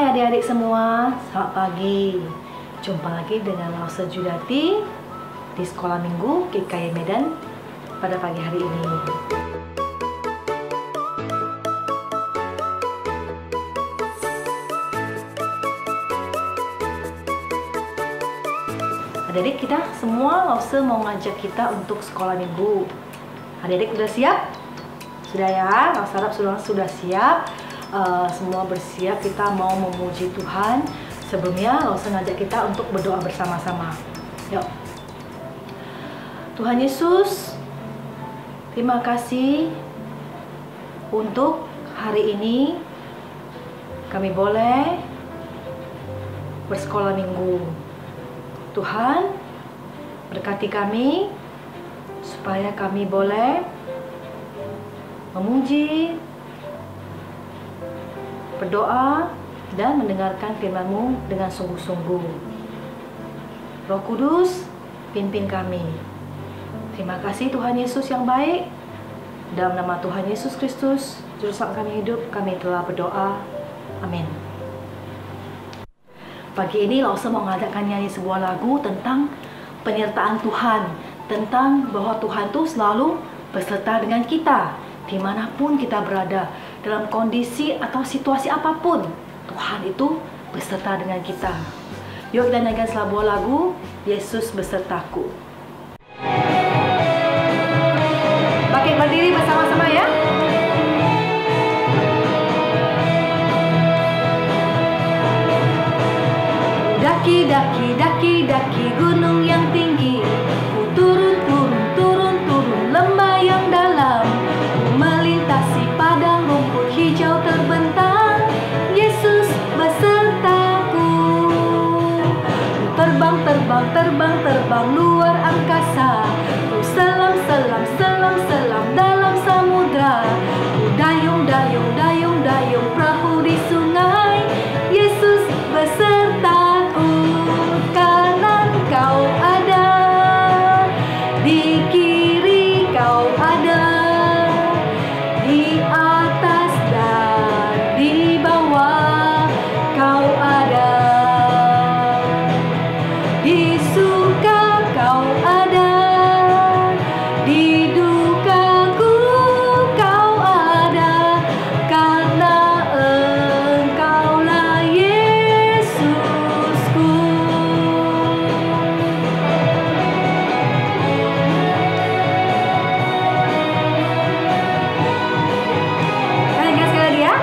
adik-adik semua, selamat pagi. Jumpa lagi dengan Lause Judati di Sekolah Minggu GKI Medan pada pagi hari ini. Adik-adik, kita semua Lause mau ngajak kita untuk sekolah minggu. Adik-adik udah siap? Sudah ya? Lause harap sudah siap. Semua bersiap, kita mau memuji Tuhan. Sebelumnya Lause ngajak kita untuk berdoa bersama-sama. Yuk. Tuhan Yesus, terima kasih untuk hari ini kami boleh bersekolah minggu. Tuhan, berkati kami supaya kami boleh memuji, berdoa, dan mendengarkan firman-Mu dengan sungguh-sungguh. Roh Kudus, pimpin kami. Terima kasih Tuhan Yesus yang baik. Dalam nama Tuhan Yesus Kristus, Juru Selamat kami hidup, kami telah berdoa. Amin. Pagi ini Lause mau mengadakan nyanyi sebuah lagu tentang penyertaan Tuhan. Tentang bahwa Tuhan itu selalu beserta dengan kita, dimanapun kita berada. Dalam kondisi atau situasi apapun, Tuhan itu beserta dengan kita. Yuk kita nyanyikan sebuah lagu, Yesus Besertaku. Pakai berdiri bersama-sama ya. Daki, daki, daki, daki gunung yang tinggi. Ku turun, turun, turun, turun lembah yang dalam. Ku melintasi padang rumput hijau terbentang. Yesus besertaku. Ku terbang, terbang, terbang, terbang luar angkasa. Ku selam, selam, selam, selam dalam samudra. Ku dayung, dayung, dayung, dayung perahu di sungai. Yesus besertaku. Kanan kau ada, di kiri kau ada, di atas dan di bawah kau ada, di suka kau ada, di dukaku kau ada, karena Engkaulah Yesusku. Kalian sekali lagi ya.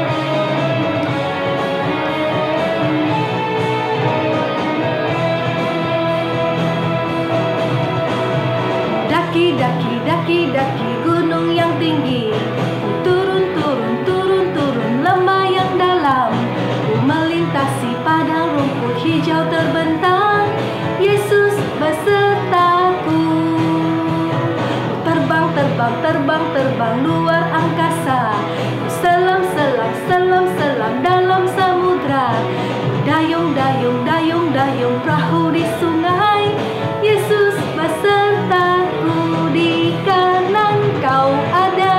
Daki, daki, daki, daki gunung yang tinggi. Ku turun, turun, turun, turun lembah yang dalam. Ku melintasi padang rumput hijau terbentang. Yesus besertaku. Ku terbang, terbang, terbang, terbang luar angkasa. Ku selam, selam, selam, selam dalam samudra. Ku dayung, dayung, dayung, dayung perahu di sungai. Yesus besertaku. Di kanan kau ada,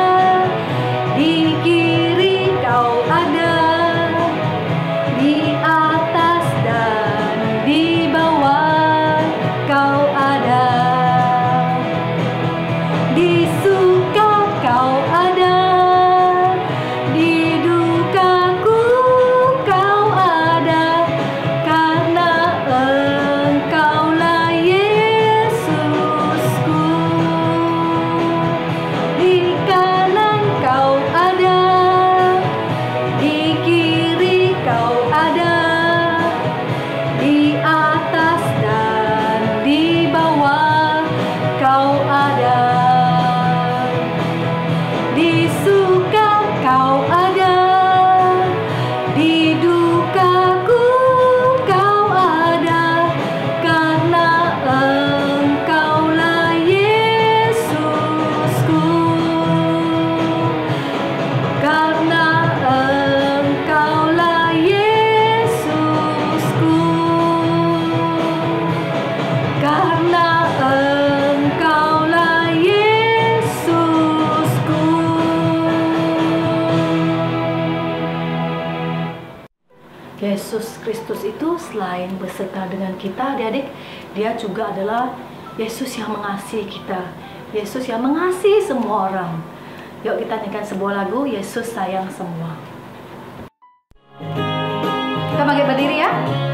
di kiri kau ada, di atas dan di bawah kau ada, di suka kau ada, di dukaku kau ada, karena selain beserta dengan kita adik-adik, dia juga adalah Yesus yang mengasihi kita, Yesus yang mengasihi semua orang. Yuk kita nyanyikan sebuah lagu, Yesus sayang semua. Kita bangkit berdiri ya.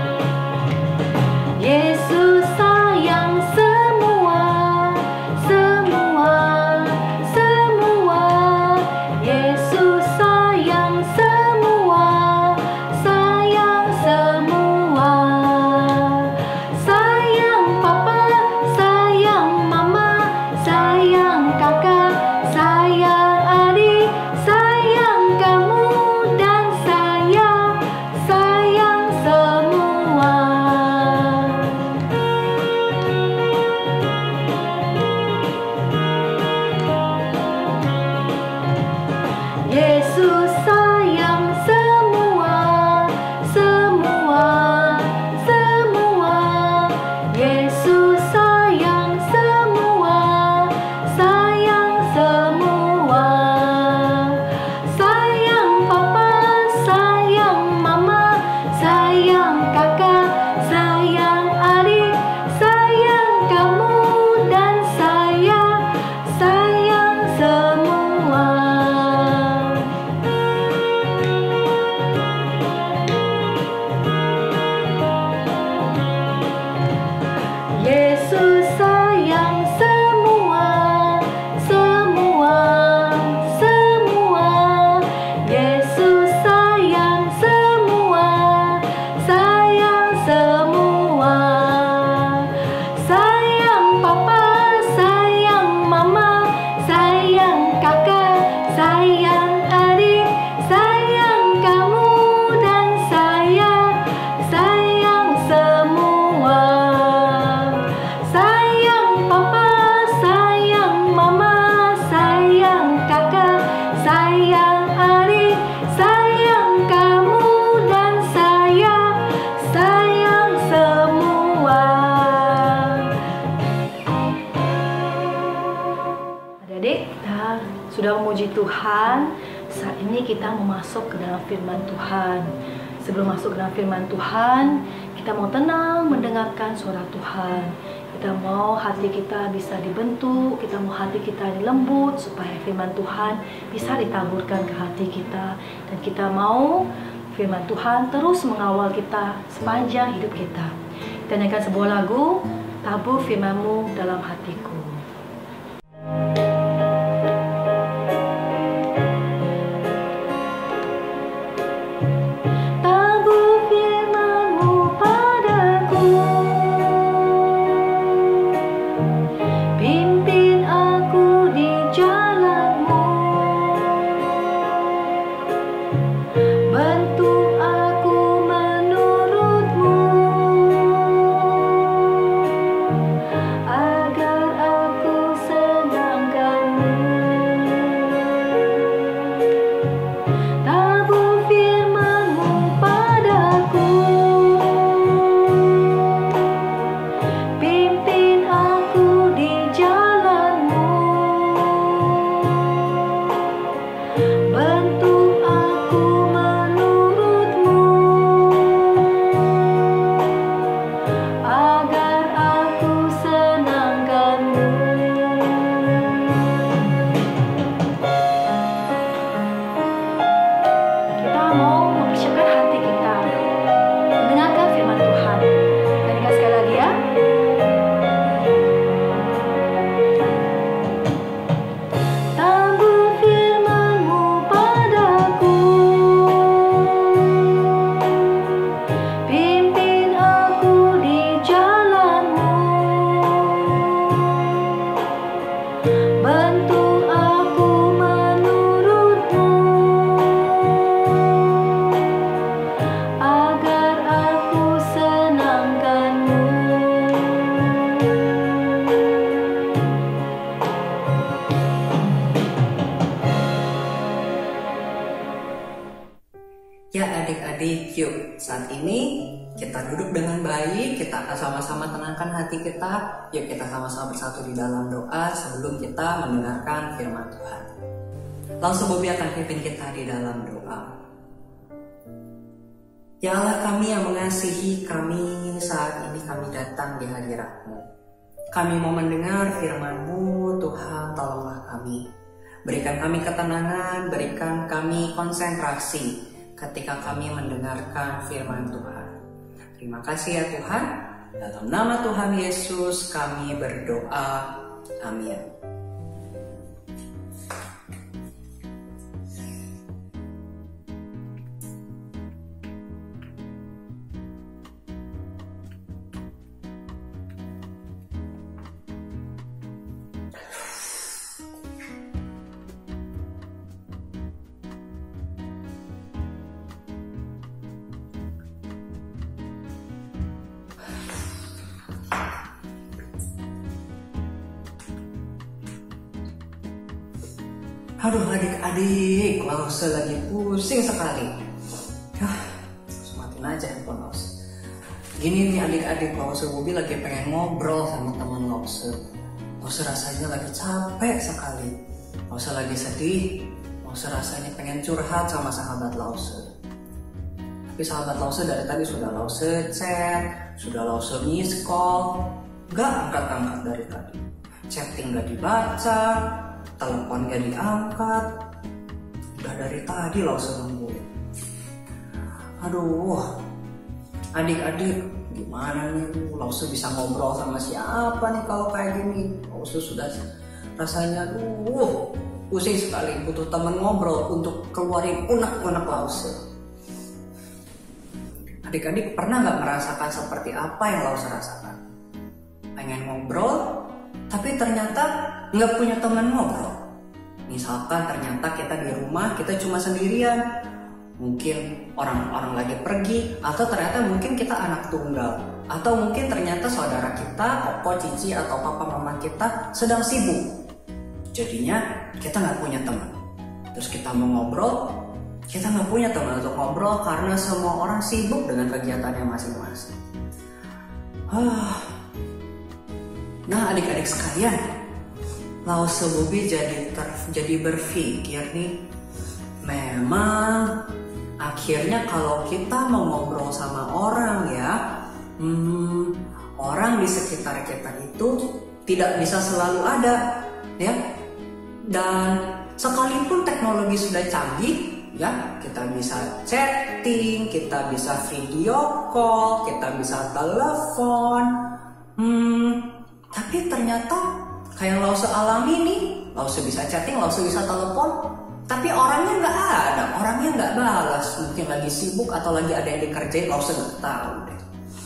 Yesus sayang semua, semua, semua. Yesus sayang semua, sayang semua. Sayang papa, sayang mama, sayang kakak, sayang adik, sayang kamu dan saya, sayang semua. Yesus sayang semua, semua, semua. Yesus sayang semua, sayang semua. Sayang papa, sayang mama, sayang kakak, sayang adik, sayang kamu dan saya, sayang semua. Yesus sayang semua, semua, semua. Yesus sayang semua, sayang semua. Sayang papa, sayang mama, sayang kakak, sayang adik, sayang kamu dan saya, sayang semua. Sayang papa, sayang mama, sayang kakak, sayang adik, sayang kamu dan saya, sayang semua. Adik-adik, kita sudah memuji Tuhan. Saat ini kita mau masuk ke dalam firman Tuhan. Sebelum masuk ke dalam firman Tuhan, kita mau tenang mendengarkan suara Tuhan. Kita mau hati kita bisa dibentuk, kita mau hati kita dilembut supaya firman Tuhan bisa ditaburkan ke hati kita. Dan kita mau firman Tuhan terus mengawal kita sepanjang hidup kita. Kita nyanyikan sebuah lagu, Tabur Firman-Mu dalam hatiku. Tabur firman-Mu padaku, pimpin aku di jalan-Mu, bentuk aku menurut-Mu, agar aku senangkan-Mu. Tabur firman-Mu padaku, pimpin aku di jalan-Mu, bentuk aku menurut-Mu, agar aku senangkan-Mu. Kita mau mempersiapkan hati kita mendengarkan firman Tuhan. Nyanyikan sekali lagi ya. Tabur firman-Mu padaku, pimpin aku di jalan-Mu, bentuk aku menurut-Mu, agar aku senangkan-Mu. Ya adik-adik, yuk saat ini kita duduk dengan baik, kita sama-sama tenangkan hati kita. Yuk kita sama-sama bersatu di dalam doa sebelum kita mendengarkan firman Tuhan. Langsung Bobi akan pimpin kita di dalam doa. Ya Allah kami yang mengasihi, kami saat ini kami datang di hadirat-Mu. Kami mau mendengar firman-Mu, Tuhan tolonglah kami. Berikan kami ketenangan, berikan kami konsentrasi ketika kami mendengarkan firman Tuhan. Terima kasih ya Tuhan. Dalam nama Tuhan Yesus kami berdoa. Amin. Aduh adik-adik, Lause lagi pusing sekali. Matiin aja handphone Lause. Gini nih adik-adik, Lause Bobi lagi pengen ngobrol sama teman Lause. Lause rasanya lagi capek sekali. Lause lagi sedih. Lause rasanya pengen curhat sama sahabat Lause. Tapi sahabat Lause dari tadi sudah Lause chat, sudah Lause miss call, gak angkat-angkat dari tadi. Chatting gak dibaca, telepon gak diangkat. Udah dari tadi Lause nungguin. Aduh, adik-adik gimana nih Lause bisa ngobrol sama siapa nih kalau kayak gini? Lause sudah rasanya pusing sekali, butuh teman ngobrol untuk keluarin unek-unek Lause. Adik-adik pernah gak merasakan seperti apa yang Lause rasakan? Pengen ngobrol tapi ternyata nggak punya teman ngobrol. Misalkan ternyata kita di rumah, kita cuma sendirian. Mungkin orang-orang lagi pergi, atau ternyata mungkin kita anak tunggal, atau mungkin ternyata saudara kita, koko, cici, atau papa mama kita sedang sibuk. Jadinya kita nggak punya teman. Terus kita mau ngobrol, kita nggak punya teman untuk ngobrol karena semua orang sibuk dengan kegiatannya masing-masing. Nah adik-adik sekalian, Lause Bobi jadi berpikir nih, memang akhirnya kalau kita mau ngobrol sama orang ya, orang di sekitar kita itu tidak bisa selalu ada, ya. Dan sekalipun teknologi sudah canggih, ya, kita bisa chatting, kita bisa video call, kita bisa telepon, tapi ternyata kayak Lause alami nih, Lause bisa chatting, Lause bisa telepon, tapi orangnya nggak ada, orangnya nggak balas, mungkin lagi sibuk atau lagi ada yang dikerjain, Lause nggak tahu deh.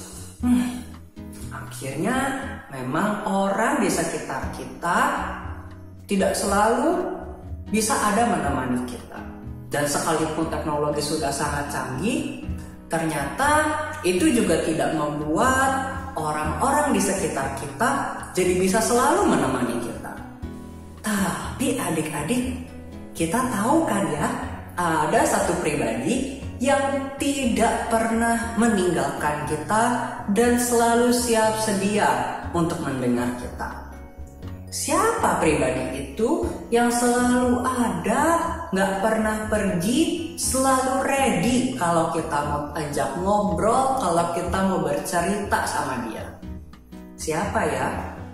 Akhirnya memang orang di sekitar kita tidak selalu bisa ada menemani kita. Dan sekalipun teknologi sudah sangat canggih, ternyata itu juga tidak membuat orang-orang di sekitar kita jadi bisa selalu menemani kita. Tapi adik-adik, kita tahu kan ya, ada satu pribadi yang tidak pernah meninggalkan kita dan selalu siap sedia untuk mendengar kita. Siapa pribadi itu yang selalu ada, gak pernah pergi, selalu ready kalau kita mau ajak ngobrol, kalau kita mau bercerita sama dia? Siapa ya?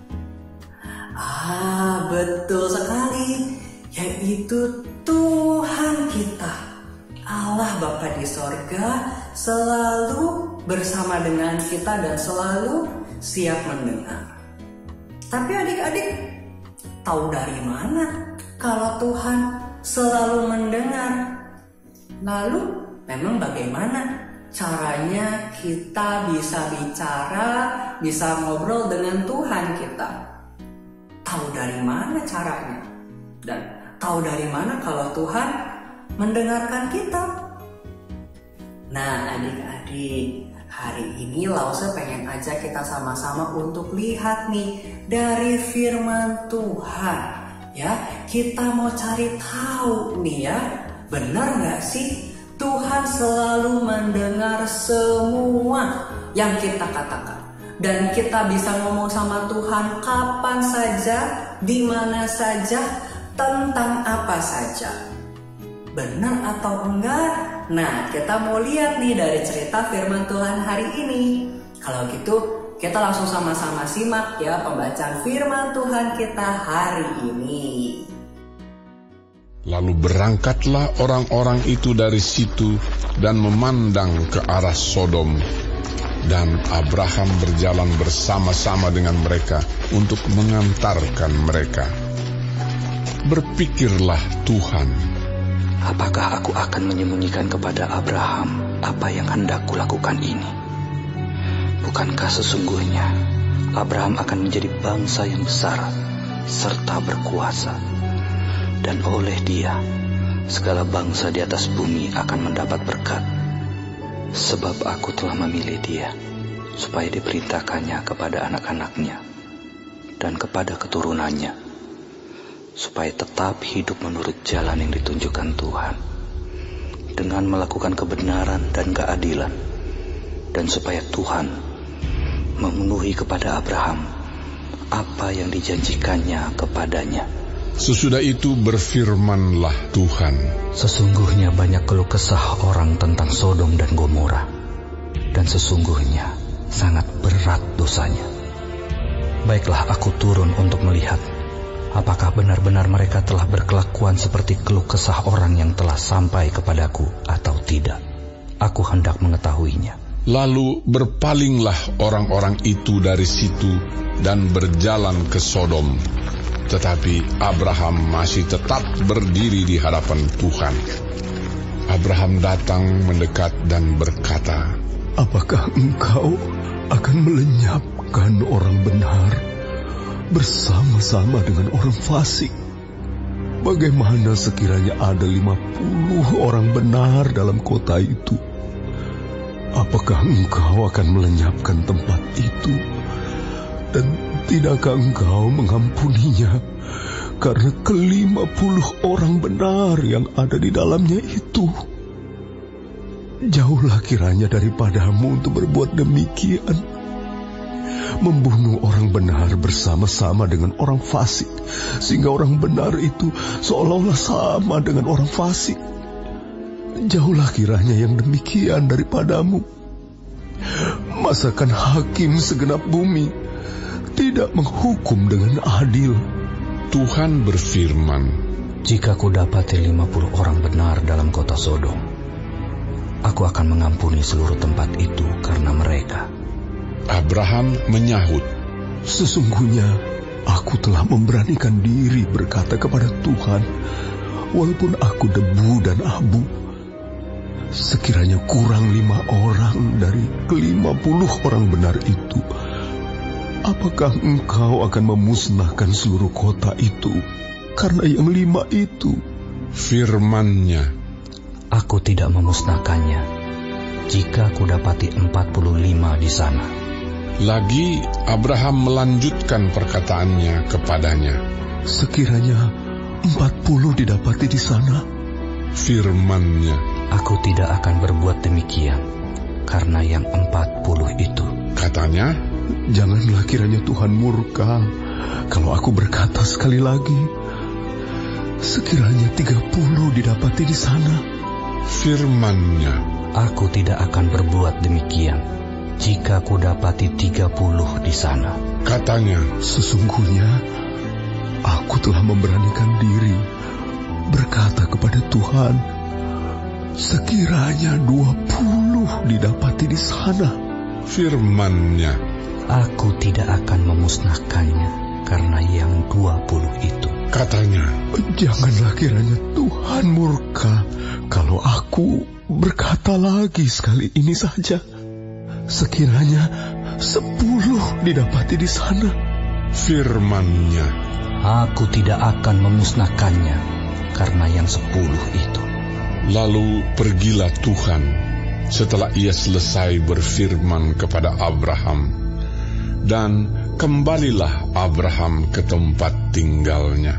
Betul sekali, yaitu Tuhan kita. Allah Bapa di sorga selalu bersama dengan kita dan selalu siap mendengar. Tapi adik-adik, tahu dari mana kalau Tuhan selalu mendengar? Lalu memang bagaimana caranya kita bisa bicara, bisa ngobrol dengan Tuhan kita? Tahu dari mana caranya? Dan tahu dari mana kalau Tuhan mendengarkan kita? Nah adik-adik, hari ini Lause pengen ajak kita sama-sama untuk lihat nih dari firman Tuhan. Ya, kita mau cari tahu nih ya, benar nggak sih Tuhan selalu mendengar semua yang kita katakan. Dan kita bisa ngomong sama Tuhan kapan saja, di mana saja, tentang apa saja. benar atau enggak? Nah, kita mau lihat nih dari cerita firman Tuhan hari ini. Kalau gitu, kita langsung sama-sama simak ya pembacaan firman Tuhan kita hari ini. Lalu berangkatlah orang-orang itu dari situ dan memandang ke arah Sodom. Dan Abraham berjalan bersama-sama dengan mereka untuk mengantarkan mereka. Berpikirlah Tuhan, apakah aku akan menyembunyikan kepada Abraham apa yang hendak kulakukan ini? Bukankah sesungguhnya Abraham akan menjadi bangsa yang besar serta berkuasa, dan oleh dia segala bangsa di atas bumi akan mendapat berkat. Sebab aku telah memilih dia supaya diperintahkannya kepada anak-anaknya dan kepada keturunannya, supaya tetap hidup menurut jalan yang ditunjukkan Tuhan, dengan melakukan kebenaran dan keadilan, dan supaya Tuhan memenuhi kepada Abraham apa yang dijanjikannya kepadanya. Sesudah itu berfirmanlah Tuhan, sesungguhnya banyak keluh kesah orang tentang Sodom dan Gomora, dan sesungguhnya sangat berat dosanya. Baiklah, aku turun untuk melihat apakah benar-benar mereka telah berkelakuan seperti keluh kesah orang yang telah sampai kepadaku atau tidak. Aku hendak mengetahuinya. Lalu berpalinglah orang-orang itu dari situ dan berjalan ke Sodom. Tetapi Abraham masih tetap berdiri di hadapan Tuhan. Abraham datang mendekat dan berkata, apakah engkau akan melenyapkan orang benar bersama-sama dengan orang fasik? Bagaimana sekiranya ada 50 orang benar dalam kota itu? Apakah engkau akan melenyapkan tempat itu? Dan tidakkah engkau mengampuninya karena ke-50 orang benar yang ada di dalamnya itu? Jauhlah kiranya daripadamu untuk berbuat demikian, membunuh orang benar bersama-sama dengan orang fasik, sehingga orang benar itu seolah-olah sama dengan orang fasik. Jauhlah kiranya yang demikian daripadamu. Masakan hakim segenap bumi tidak menghukum dengan adil? Tuhan berfirman, jika ku dapati 50 orang benar dalam kota Sodom, aku akan mengampuni seluruh tempat itu karena mereka. Abraham menyahut, sesungguhnya aku telah memberanikan diri berkata kepada Tuhan, walaupun aku debu dan abu, sekiranya kurang 5 orang dari ke-50 orang benar itu, apakah engkau akan memusnahkan seluruh kota itu karena yang 5 itu? Firman-Nya, aku tidak memusnahkannya jika ku dapati 45 di sana. Lagi Abraham melanjutkan perkataannya kepadanya, sekiranya 40 didapati di sana? Firman-Nya, aku tidak akan berbuat demikian karena yang 40 itu. Katanya, janganlah kiranya Tuhan murka kalau aku berkata sekali lagi, sekiranya 30 didapati di sana? Firman-Nya, aku tidak akan berbuat demikian jika ku dapati 30 di sana. Katanya, sesungguhnya aku telah memberanikan diri berkata kepada Tuhan, sekiranya 20 didapati di sana? Firman-Nya, aku tidak akan memusnahkannya karena yang 20 itu. Katanya, janganlah kiranya Tuhan murka kalau aku berkata lagi sekali ini saja, sekiranya 10 didapati di sana? Firman-Nya, aku tidak akan memusnahkannya karena yang 10 itu. Lalu pergilah Tuhan setelah ia selesai berfirman kepada Abraham, dan kembalilah Abraham ke tempat tinggalnya.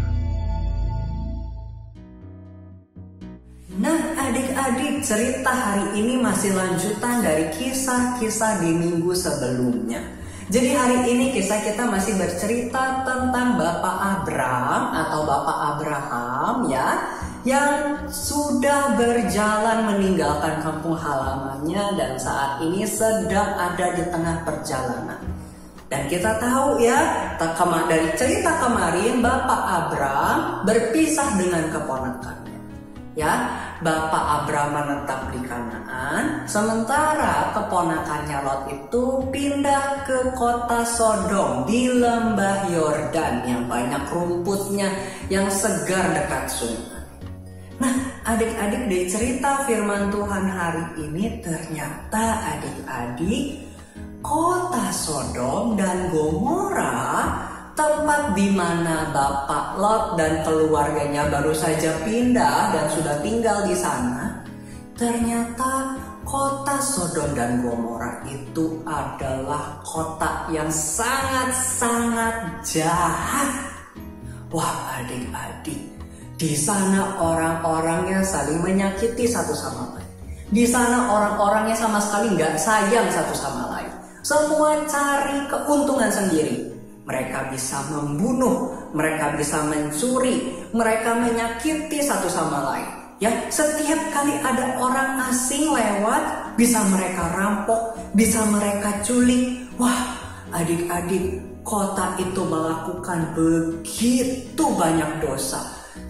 Nah, adik-adik, cerita hari ini masih lanjutan dari kisah-kisah di minggu sebelumnya. Jadi hari ini kisah kita masih bercerita tentang Bapak Abraham atau Bapak Abraham ya, yang sudah berjalan meninggalkan kampung halamannya dan saat ini sedang ada di tengah perjalanan. Dan kita tahu ya, dari cerita kemarin Bapak Abram berpisah dengan keponakannya. Ya, Bapak Abram menetap di Kanaan, sementara keponakannya Lot itu pindah ke kota Sodom di lembah Yordan yang banyak rumputnya, yang segar dekat sungai. Nah, adik-adik, dari cerita firman Tuhan hari ini ternyata adik-adik, kota Sodom dan Gomora, tempat di mana Bapak Lot dan keluarganya baru saja pindah dan sudah tinggal di sana, ternyata kota Sodom dan Gomora itu adalah kota yang sangat-sangat jahat. Wah, adik-adik, di sana orang-orangnya saling menyakiti satu sama lain. Di sana orang-orangnya sama sekali nggak sayang satu sama lain. Semua cari keuntungan sendiri. Mereka bisa membunuh, mereka bisa mencuri, mereka menyakiti satu sama lain. Ya, setiap kali ada orang asing lewat, bisa mereka rampok, bisa mereka culik. Wah, adik-adik, kota itu melakukan begitu banyak dosa.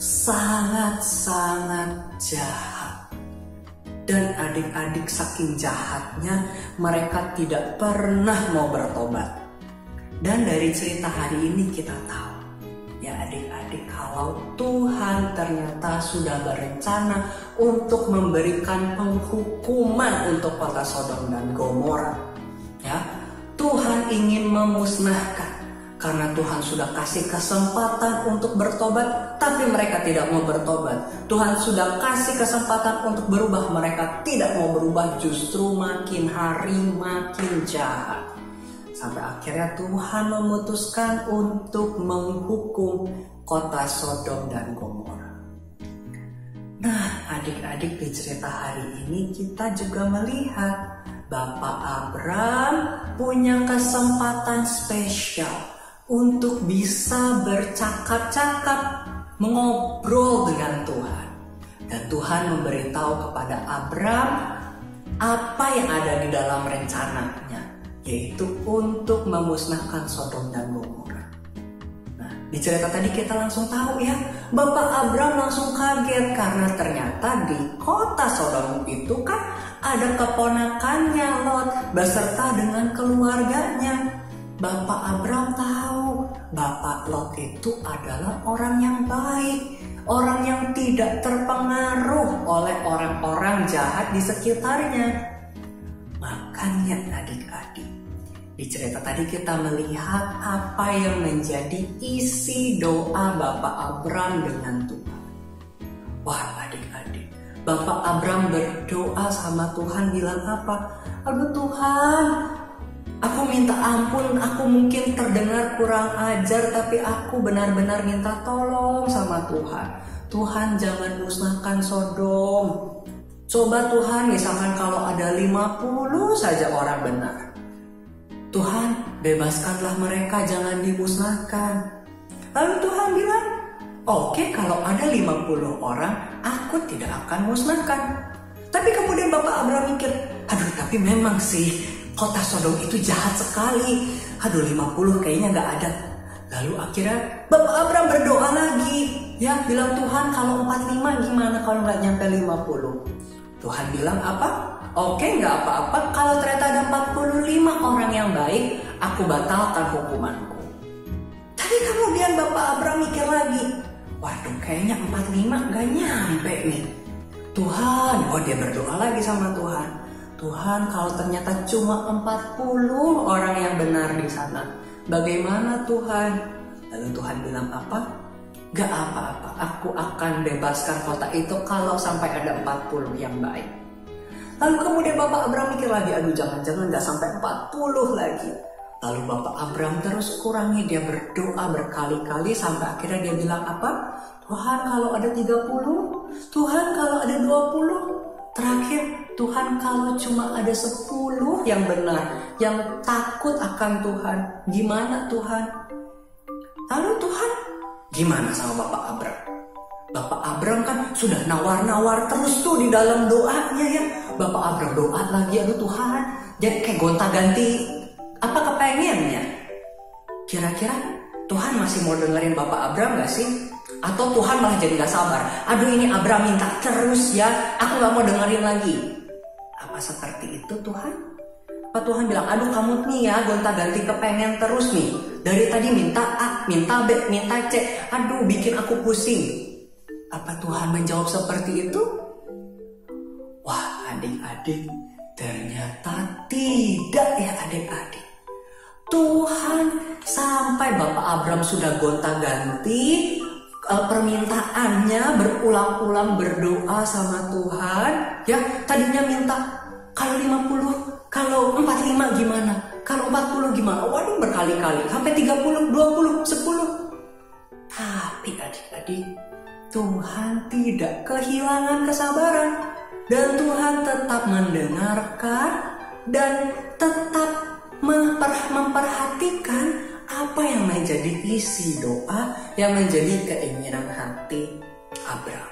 Sangat-sangat jahat. Dan adik-adik, saking jahatnya mereka tidak pernah mau bertobat. Dan dari cerita hari ini kita tahu, ya adik-adik, kalau Tuhan ternyata sudah berencana untuk memberikan penghukuman untuk kota Sodom dan Gomora. Ya, Tuhan ingin memusnahkan. Karena Tuhan sudah kasih kesempatan untuk bertobat, tapi mereka tidak mau bertobat. Tuhan sudah kasih kesempatan untuk berubah, mereka tidak mau berubah, justru makin hari makin jahat. Sampai akhirnya Tuhan memutuskan untuk menghukum kota Sodom dan Gomora. Nah, adik-adik, di cerita hari ini kita juga melihat Bapak Abram punya kesempatan spesial untuk bisa bercakap-cakap, mengobrol dengan Tuhan. Dan Tuhan memberitahu kepada Abram apa yang ada di dalam rencananya, yaitu untuk memusnahkan Sodom dan Gomora. Nah, di cerita tadi kita langsung tahu ya, Bapak Abram langsung kaget karena ternyata di kota Sodom itu kan ada keponakannya Lot beserta dengan keluarganya. Bapak Abram tahu Bapak Lot itu adalah orang yang baik, orang yang tidak terpengaruh oleh orang-orang jahat di sekitarnya. Makanya adik-adik, di cerita tadi kita melihat apa yang menjadi isi doa Bapak Abram dengan Tuhan. Wah, adik-adik, Bapak Abram berdoa sama Tuhan, bilang apa? Aduh Tuhan, aku minta ampun, aku mungkin terdengar kurang ajar, tapi aku benar-benar minta tolong sama Tuhan. Tuhan, jangan musnahkan Sodom. Coba Tuhan, misalkan kalau ada 50 saja orang benar. Tuhan, bebaskanlah mereka, jangan dimusnahkan. Lalu Tuhan bilang, oke, kalau ada 50 orang, aku tidak akan musnahkan. Tapi kemudian Bapak Abram mikir, aduh tapi memang sih kota Sodom itu jahat sekali. Aduh 50 kayaknya gak ada. Lalu akhirnya Bapak Abram berdoa lagi. Ya, bilang Tuhan, kalau 45 gimana kalau gak nyampe 50? Tuhan bilang apa? Oke, gak apa-apa. Kalau ternyata ada 45 orang yang baik, aku batalkan hukumanku. Tapi kemudian Bapak Abram mikir lagi. Waduh, kayaknya 45 gak nyampe nih. Tuhan, dia berdoa lagi sama Tuhan. Tuhan, kalau ternyata cuma 40 orang yang benar di sana, bagaimana Tuhan? Lalu Tuhan bilang apa? Gak apa-apa, aku akan bebaskan kota itu kalau sampai ada 40 yang baik. Lalu kemudian Bapak Abram mikir lagi, aduh jangan-jangan gak sampai 40 lagi. Lalu Bapak Abram terus kurangi, dia berdoa berkali-kali sampai akhirnya dia bilang apa? Tuhan, kalau ada 30, Tuhan kalau ada 20, terakhir Tuhan kalau cuma ada 10 yang benar, yang takut akan Tuhan, gimana Tuhan? Lalu Tuhan gimana sama Bapak Abram? Bapak Abram kan sudah nawar-nawar terus tuh di dalam doanya ya. Bapak Abram doa lagi, aduh Tuhan, jadi kayak gonta-ganti apa kepengennya. Kira-kira Tuhan masih mau dengerin Bapak Abram gak sih? Atau Tuhan malah jadi gak sabar, aduh ini Abram minta terus ya, aku gak mau dengerin lagi. Apa seperti itu Tuhan? Apa Tuhan bilang, aduh kamu nih ya gonta-ganti kepengen terus nih, dari tadi minta A, minta B, minta C, aduh bikin aku pusing. Apa Tuhan menjawab seperti itu? Wah adik-adik, ternyata tidak ya adik-adik. Tuhan sampai Bapak Abram sudah gonta-ganti permintaannya, berulang-ulang berdoa sama Tuhan. Ya tadinya minta kalau 50, kalau 45 gimana? Kalau 40 gimana? Waduh berkali-kali, sampai 30, 20, 10. Tapi adik-adik, Tuhan tidak kehilangan kesabaran. Dan Tuhan tetap mendengarkan dan tetap memperhatikan apa yang menjadi isi doa, yang menjadi keinginan hati Abram.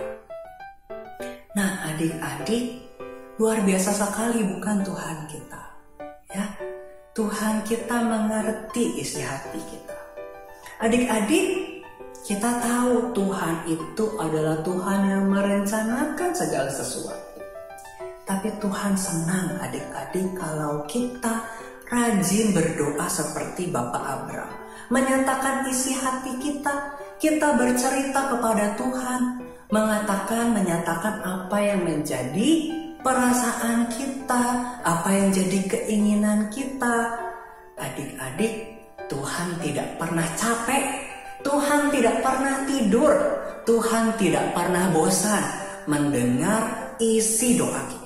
Nah adik-adik, luar biasa sekali bukan Tuhan kita? Ya, Tuhan kita mengerti isi hati kita. Adik-adik, kita tahu Tuhan itu adalah Tuhan yang merencanakan segala sesuatu. Tapi Tuhan senang adik-adik kalau kita rajin berdoa seperti Bapak Abram. Menyatakan isi hati kita, kita bercerita kepada Tuhan, menyatakan apa yang menjadi perasaan kita, apa yang jadi keinginan kita. Adik-adik, Tuhan tidak pernah capek, Tuhan tidak pernah tidur, Tuhan tidak pernah bosan mendengar isi doa kita.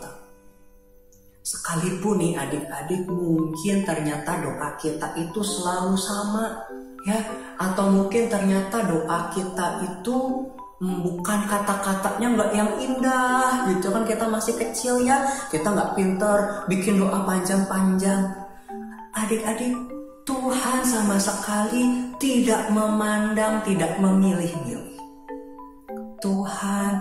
Sekalipun nih adik-adik mungkin ternyata doa kita itu selalu sama ya, atau mungkin ternyata doa kita itu bukan kata-katanya nggak yang indah gitu kan, kita masih kecil ya, kita nggak pinter bikin doa panjang-panjang. Adik-adik, Tuhan sama sekali tidak memandang, tidak memilih-milih. Tuhan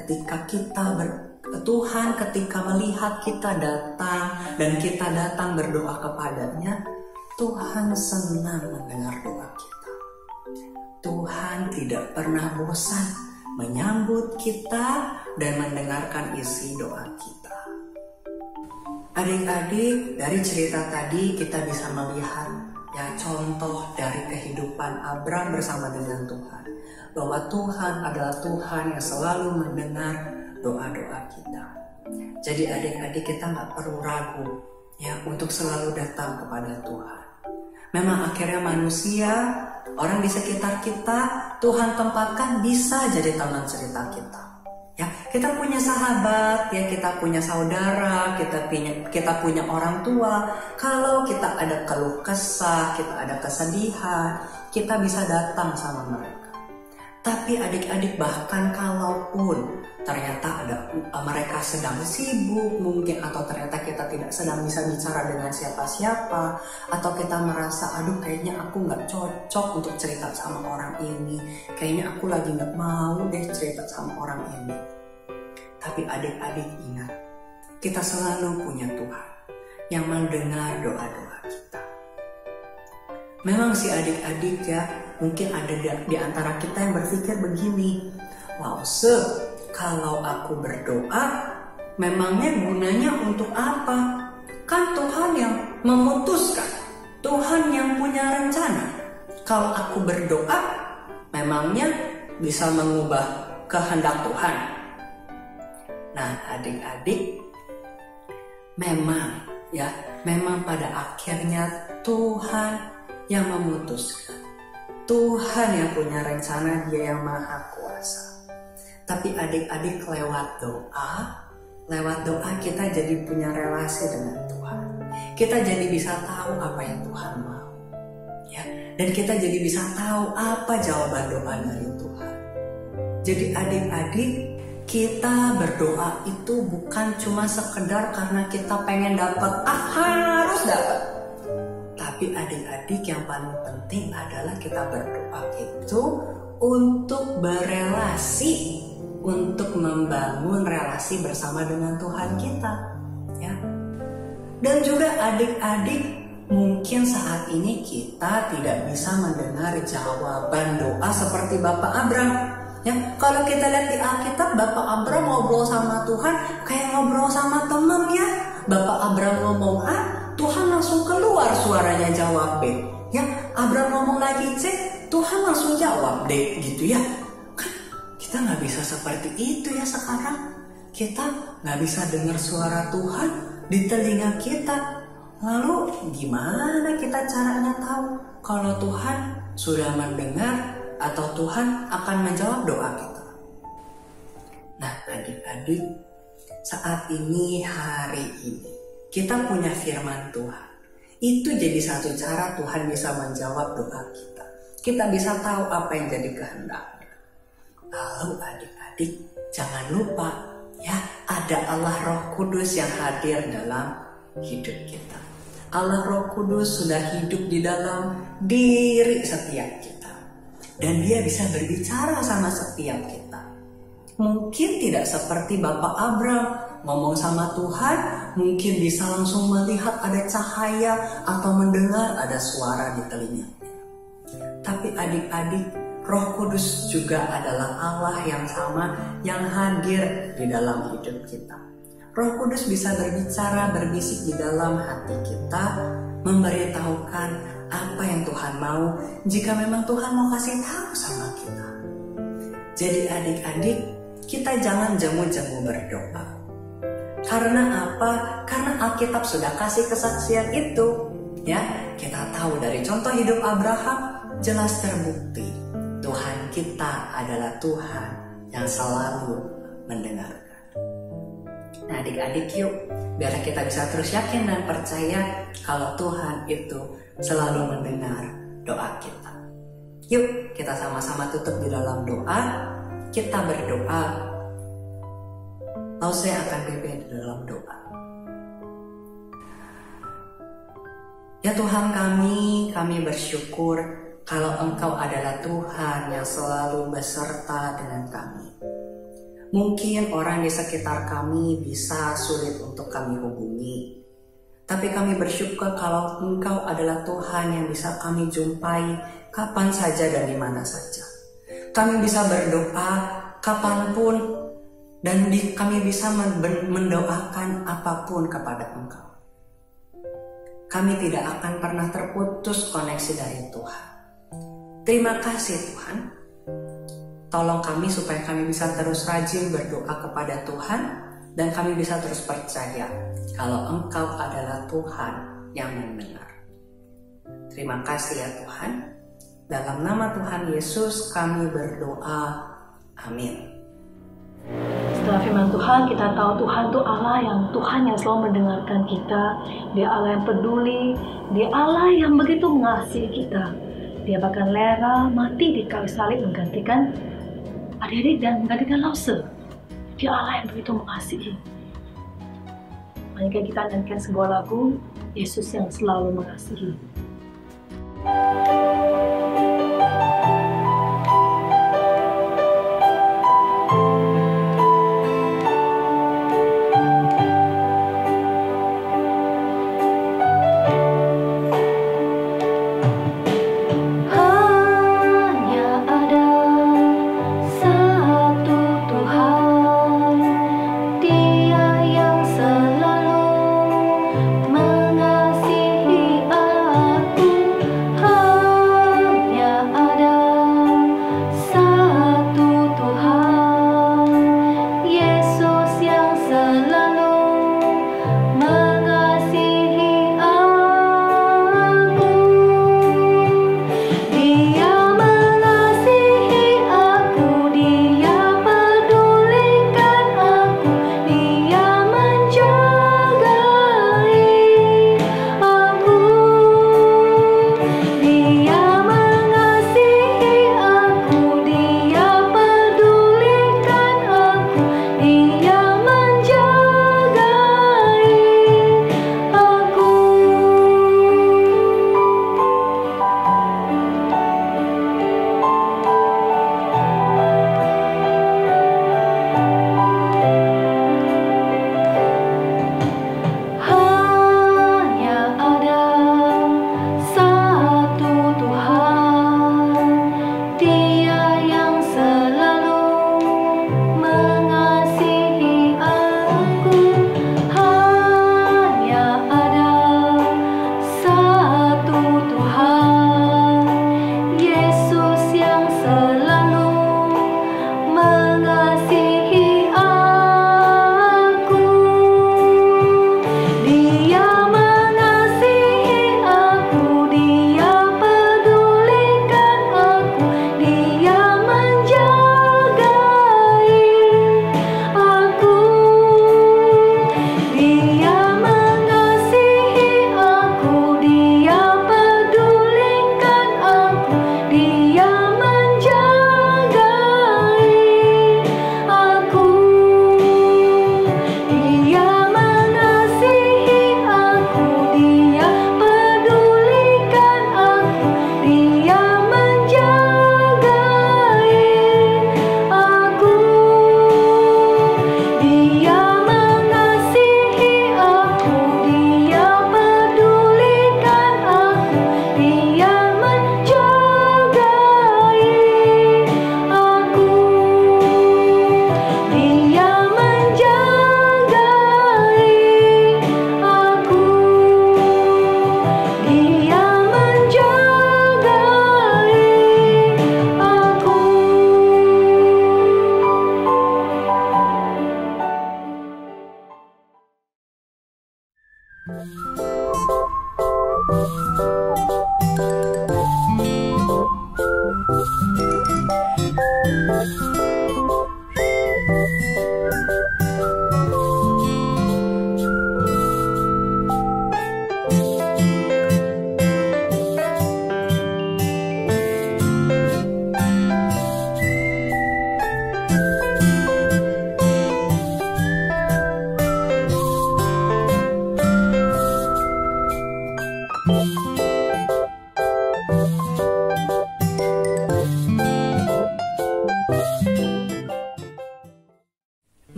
ketika melihat kita datang dan kita datang berdoa kepadanya, Tuhan senang mendengar doa kita. Tuhan tidak pernah bosan menyambut kita dan mendengarkan isi doa kita. Adik-adik, dari cerita tadi kita bisa melihat ya contoh dari kehidupan Abram bersama dengan Tuhan, bahwa Tuhan adalah Tuhan yang selalu mendengar doa-doa kita. Jadi adik-adik, kita nggak perlu ragu ya untuk selalu datang kepada Tuhan. Memang akhirnya manusia, orang di sekitar kita, Tuhan tempatkan bisa jadi teman cerita kita. Ya, kita punya sahabat, ya kita punya saudara, kita punya orang tua. Kalau kita ada keluh kesah, kita ada kesedihan, kita bisa datang sama mereka. Tapi adik-adik, bahkan kalaupun ternyata mereka sedang sibuk mungkin, atau ternyata kita tidak sedang bisa bicara dengan siapa-siapa, atau kita merasa aduh kayaknya aku nggak cocok untuk cerita sama orang ini, kayaknya aku lagi nggak mau deh cerita sama orang ini. Tapi adik-adik ingat, kita selalu punya Tuhan yang mendengar doa-doa kita. Memang sih adik-adik ya, mungkin ada di antara kita yang berpikir begini, wow, kalau aku berdoa, memangnya gunanya untuk apa? Kan Tuhan yang memutuskan, Tuhan yang punya rencana. Kalau aku berdoa, memangnya bisa mengubah kehendak Tuhan. Nah adik-adik, memang pada akhirnya Tuhan yang memutuskan. Tuhan yang punya rencana, Dia yang maha kuasa. Tapi adik-adik, lewat doa kita jadi punya relasi dengan Tuhan. Kita jadi bisa tahu apa yang Tuhan mau. Ya, dan kita jadi bisa tahu apa jawaban doa dari Tuhan. Jadi adik-adik, kita berdoa itu bukan cuma sekedar karena kita pengen dapat, harus dapat. Tapi adik-adik, yang paling penting adalah kita berdoa itu untuk berelasi, untuk membangun relasi bersama dengan Tuhan kita, ya. Dan juga adik-adik, mungkin saat ini kita tidak bisa mendengar jawaban doa seperti Bapak Abram. Ya, kalau kita lihat di Alkitab, Bapak Abram ngobrol sama Tuhan kayak ngobrol sama teman, ya. Bapak Abram ngomong A, Tuhan langsung keluar suaranya jawab B. Ya, Abram ngomong lagi C, Tuhan langsung jawab D, gitu ya. Kan kita nggak bisa seperti itu ya sekarang. Kita nggak bisa dengar suara Tuhan di telinga kita. Lalu gimana kita caranya tahu kalau Tuhan sudah mendengar atau Tuhan akan menjawab doa kita? Nah, adik-adik, saat ini, hari ini, kita punya firman Tuhan. Itu jadi satu cara Tuhan bisa menjawab doa kita. Kita bisa tahu apa yang jadi kehendaknya. Lalu adik-adik, jangan lupa ya, ada Allah Roh Kudus yang hadir dalam hidup kita. Allah Roh Kudus sudah hidup di dalam diri setiap kita. Dan dia bisa berbicara sama setiap kita. Mungkin tidak seperti Bapak Abram ngomong sama Tuhan, mungkin bisa langsung melihat ada cahaya atau mendengar ada suara di telinganya. Tapi adik-adik, Roh Kudus juga adalah Allah yang sama yang hadir di dalam hidup kita. Roh Kudus bisa berbicara, berbisik di dalam hati kita, memberitahukan apa yang Tuhan mau jika memang Tuhan mau kasih tahu sama kita. Jadi adik-adik, kita jangan jemu-jemu berdoa. Karena apa? Karena Alkitab sudah kasih kesaksian itu. Ya, kita tahu dari contoh hidup Abraham jelas terbukti Tuhan kita adalah Tuhan yang selalu mendengarkan. Nah, adik-adik, yuk biar kita bisa terus yakin dan percaya kalau Tuhan itu selalu mendengar doa kita. Yuk kita sama-sama tutup di dalam doa. Kita berdoa, lalu saya akan pimpin di dalam doa. Ya Tuhan kami bersyukur kalau Engkau adalah Tuhan yang selalu beserta dengan kami. Mungkin orang di sekitar kami bisa sulit untuk kami hubungi, tapi kami bersyukur kalau Engkau adalah Tuhan yang bisa kami jumpai kapan saja dan di mana saja. Kami bisa berdoa kapanpun dan kami bisa mendoakan apapun kepada Engkau. Kami tidak akan pernah terputus koneksi dari Tuhan. Terima kasih Tuhan. Tolong kami supaya kami bisa terus rajin berdoa kepada Tuhan dan kami bisa terus percaya kalau Engkau adalah Tuhan yang mendengar. Terima kasih ya Tuhan. Dalam nama Tuhan Yesus kami berdoa. Amin. Setelah firman Tuhan, kita tahu Tuhan itu Allah yang selalu mendengarkan kita. Dia Allah yang peduli. Dia Allah yang begitu mengasihi kita. Dia bahkan rela mati di kayu salib menggantikan adik-adik dan menggantikan Lause. Dia Allah yang begitu mengasihi. Mari kita nyanyikan sebuah lagu, Yesus yang selalu mengasihi. Dia yang selalu mengasihi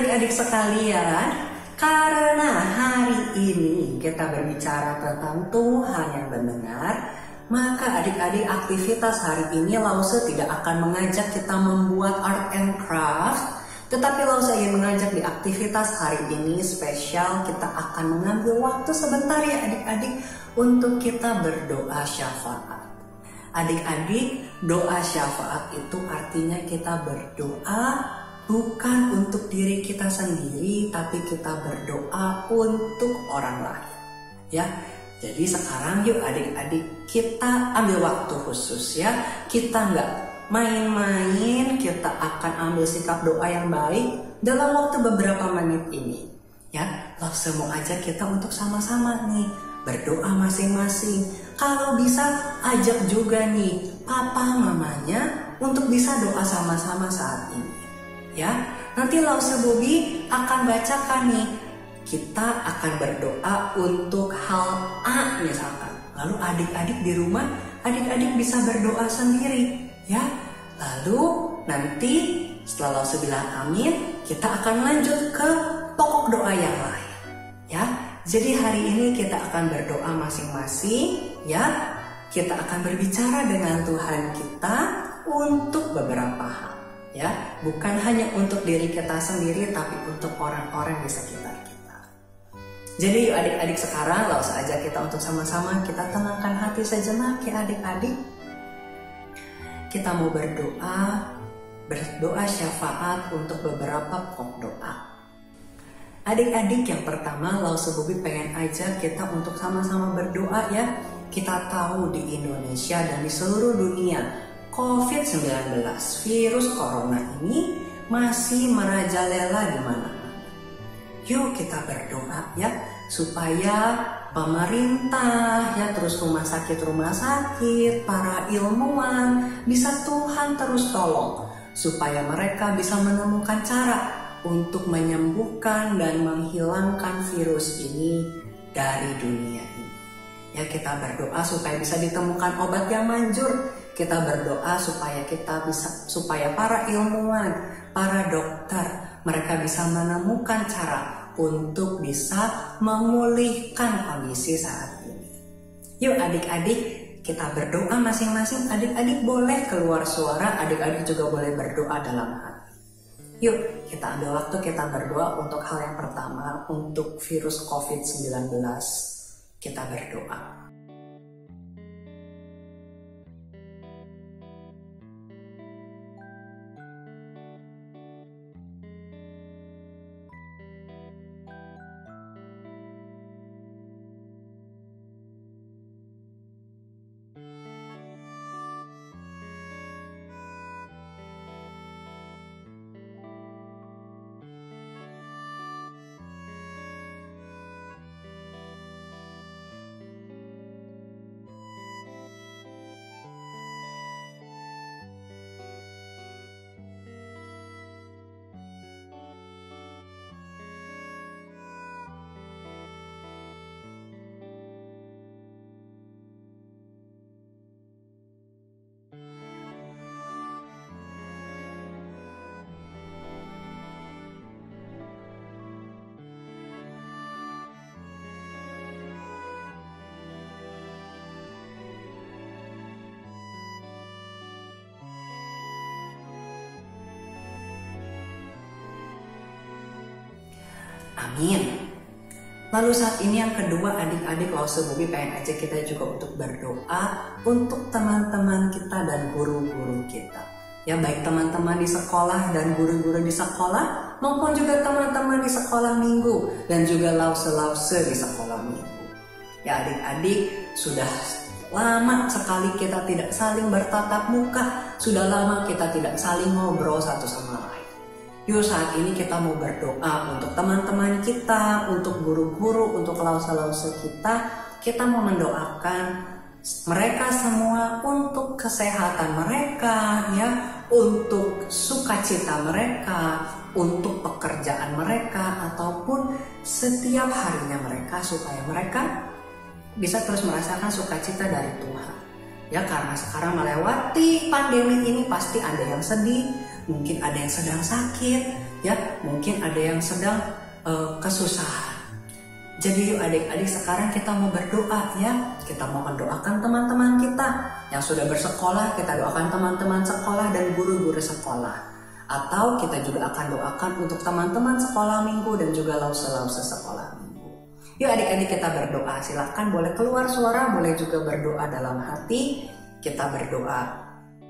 adik-adik sekalian, karena hari ini kita berbicara tentang Tuhan yang mendengar, maka adik-adik aktivitas hari ini Lause tidak akan mengajak kita membuat art and craft, tetapi Lause ingin mengajak di aktivitas hari ini spesial kita akan mengambil waktu sebentar ya adik-adik untuk kita berdoa syafaat. Adik-adik, doa syafaat itu artinya kita berdoa bukan untuk diri kita sendiri, tapi kita berdoa untuk orang lain. Ya, jadi sekarang yuk adik-adik kita ambil waktu khusus ya. Kita nggak main-main, kita akan ambil sikap doa yang baik dalam waktu beberapa menit ini. Ya, Lause mau ajak kita untuk sama-sama nih berdoa masing-masing. Kalau bisa ajak juga nih papa mamanya untuk bisa doa sama-sama saat ini. Ya, nanti Lause Bobi akan bacakan nih. Kita akan berdoa untuk hal A misalkan. Lalu adik-adik di rumah, adik-adik bisa berdoa sendiri. Ya, lalu nanti setelah Lause bilang amin, kita akan lanjut ke pokok doa yang lain. Ya, jadi hari ini kita akan berdoa masing-masing. Ya, kita akan berbicara dengan Tuhan kita untuk beberapa hal. Ya, bukan hanya untuk diri kita sendiri, tapi untuk orang-orang di sekitar kita. Jadi yuk adik-adik sekarang Lause ajak kita untuk sama-sama kita tenangkan hati sejenak ya adik-adik. Kita mau berdoa syafaat untuk beberapa pokok doa. Adik-adik, yang pertama Lause Bobi pengen ajak kita untuk sama-sama berdoa ya. Kita tahu di Indonesia dan di seluruh dunia COVID-19, virus corona ini masih merajalela di mana-mana. Yuk kita berdoa ya supaya pemerintah ya, terus rumah sakit, para ilmuwan bisa Tuhan terus tolong supaya mereka bisa menemukan cara untuk menyembuhkan dan menghilangkan virus ini dari dunia ini. Ya, kita berdoa supaya bisa ditemukan obat yang manjur. Kita berdoa supaya para ilmuwan, para dokter, mereka bisa menemukan cara untuk bisa memulihkan kondisi saat ini. Yuk adik-adik, kita berdoa masing-masing. Adik-adik boleh keluar suara, adik-adik juga boleh berdoa dalam hati. Yuk kita ambil waktu, kita berdoa untuk hal yang pertama, untuk virus COVID-19. Kita berdoa. Amin. Lalu saat ini yang kedua, adik-adik Lause Bobi pengen aja kita juga untuk berdoa untuk teman-teman kita dan guru-guru kita. Ya, baik teman-teman di sekolah dan guru-guru di sekolah, maupun juga teman-teman di sekolah minggu dan juga Lause-Lause di sekolah minggu. Ya adik-adik, sudah lama sekali kita tidak saling bertatap muka, sudah lama kita tidak saling ngobrol satu sama lain. Yuk saat ini kita mau berdoa untuk teman-teman kita, untuk guru-guru, untuk Lause-Lause kita mau mendoakan mereka semua untuk kesehatan mereka, ya, untuk sukacita mereka, untuk pekerjaan mereka, ataupun setiap harinya mereka, supaya mereka bisa terus merasakan sukacita dari Tuhan. Ya, karena sekarang melewati pandemi ini pasti ada yang sedih, mungkin ada yang sedang sakit, ya mungkin ada yang sedang kesusahan. Jadi yuk adik-adik, sekarang kita mau berdoa ya. Kita mau mendoakan teman-teman kita yang sudah bersekolah, kita doakan teman-teman sekolah dan guru-guru sekolah. Atau kita juga akan doakan untuk teman-teman sekolah minggu dan juga lause-lause sekolah minggu. Yuk adik-adik kita berdoa, silahkan boleh keluar suara, boleh juga berdoa dalam hati. Kita berdoa.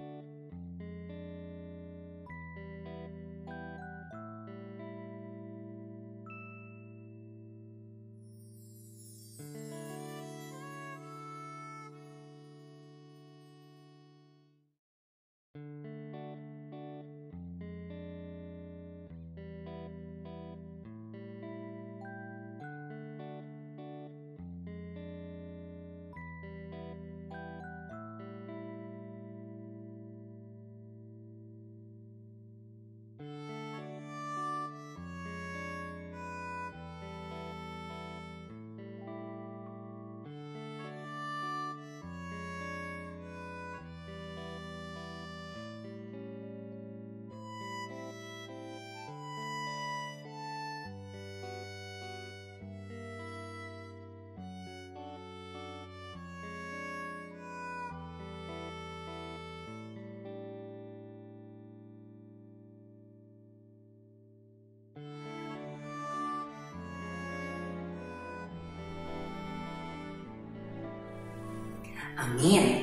Amin.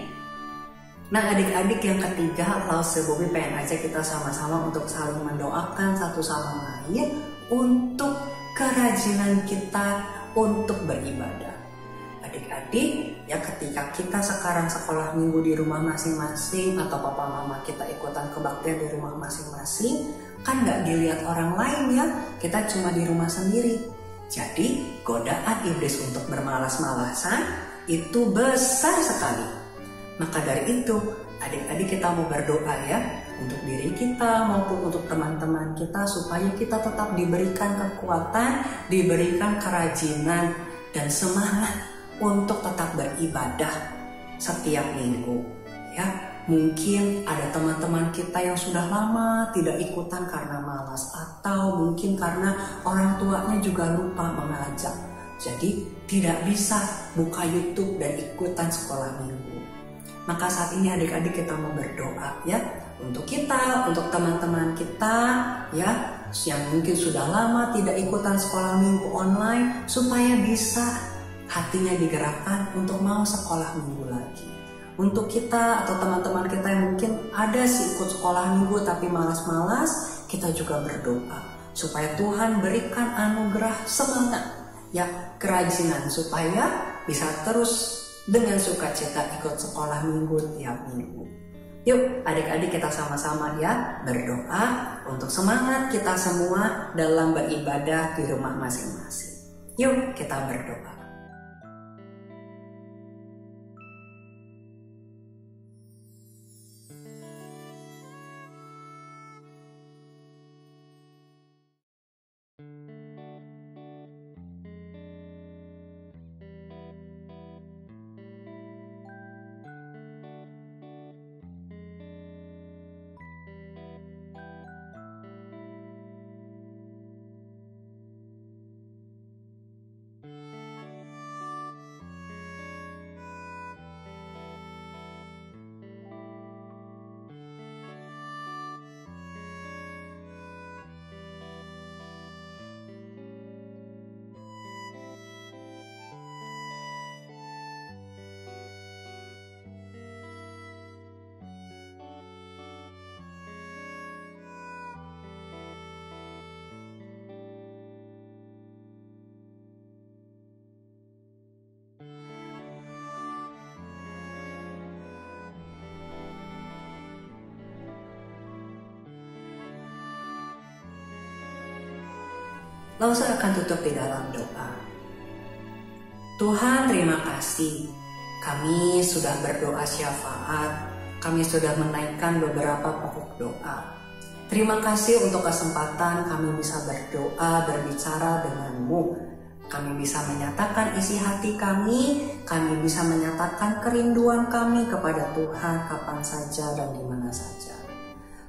Nah adik-adik, yang ketiga, Lause Bobby pengen aja kita sama-sama untuk saling mendoakan satu sama lain untuk kerajinan kita untuk beribadah. Adik-adik, ya ketika kita sekarang sekolah minggu di rumah masing-masing atau papa mama kita ikutan kebaktian di rumah masing-masing, kan gak dilihat orang lain ya, kita cuma di rumah sendiri. Jadi godaan iblis untuk bermalas-malasan itu besar sekali. Maka dari itu adik-adik kita mau berdoa ya untuk diri kita maupun untuk teman-teman kita supaya kita tetap diberikan kekuatan, diberikan kerajinan dan semangat untuk tetap beribadah setiap minggu ya. Mungkin ada teman-teman kita yang sudah lama tidak ikutan karena malas, atau mungkin karena orang tuanya juga lupa mengajak. Jadi tidak bisa buka YouTube dan ikutan sekolah minggu. Maka saat ini adik-adik kita mau berdoa ya untuk kita, untuk teman-teman kita ya yang mungkin sudah lama tidak ikutan sekolah minggu online, supaya bisa hatinya digerakkan untuk mau sekolah minggu lagi. Untuk kita atau teman-teman kita yang mungkin ada sih ikut sekolah minggu tapi malas-malas, kita juga berdoa supaya Tuhan berikan anugerah semangat ya, kerajinan, supaya bisa terus dengan sukacita ikut sekolah minggu tiap minggu. Yuk adik-adik kita sama-sama ya berdoa untuk semangat kita semua dalam beribadah di rumah masing-masing. Yuk kita berdoa. Lause akan tutup di dalam doa. Tuhan, terima kasih. Kami sudah berdoa syafaat. Kami sudah menaikkan beberapa pokok doa. Terima kasih untuk kesempatan kami bisa berdoa, berbicara denganmu. Kami bisa menyatakan isi hati kami bisa menyatakan kerinduan kami kepada Tuhan kapan saja dan di mana saja.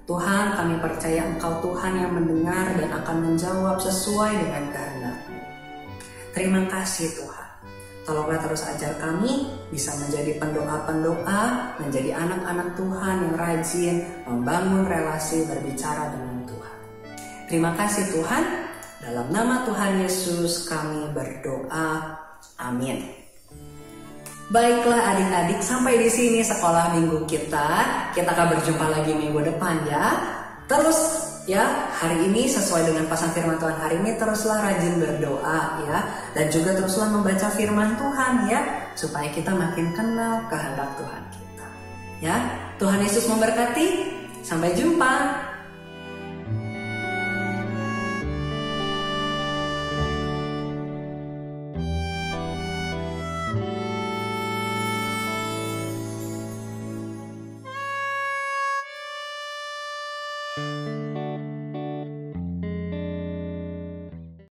Tuhan, kami percaya Engkau Tuhan yang mendengar dan akan menjawab sesuai dengan kehendak-Mu. Terima kasih Tuhan. Tolonglah terus ajar kami bisa menjadi pendoa-pendoa, menjadi anak-anak Tuhan yang rajin membangun relasi berbicara dengan Tuhan. Terima kasih Tuhan. Dalam nama Tuhan Yesus kami berdoa. Amin. Baiklah adik-adik, sampai di sini sekolah minggu kita. Kita akan berjumpa lagi minggu depan ya. Terus ya, hari ini sesuai dengan pasang firman Tuhan hari ini, teruslah rajin berdoa ya. Dan juga teruslah membaca firman Tuhan ya, supaya kita makin kenal kehendak Tuhan kita. Ya, Tuhan Yesus memberkati. Sampai jumpa.